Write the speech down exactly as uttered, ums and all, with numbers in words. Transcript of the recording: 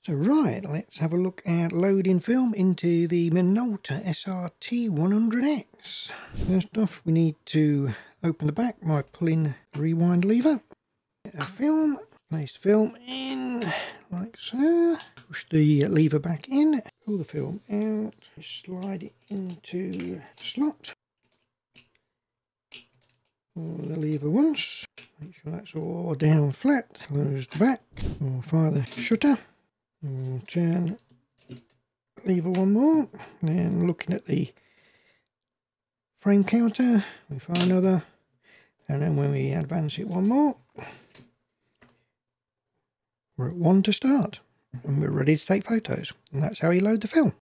So right, let's have a look at loading film into the Minolta S R T one hundred X. First off, we need to open the back by pulling the rewind lever. Get a film, place film in like so. Push the lever back in, pull the film out, slide it into the slot. Pull the lever once, make sure that's all down flat. Close the back, we'll fire the shutter. We'll turn lever one more, then looking at the frame counter, we fire another, and then when we advance it one more, we're at one to start, and we're ready to take photos, and that's how you load the film.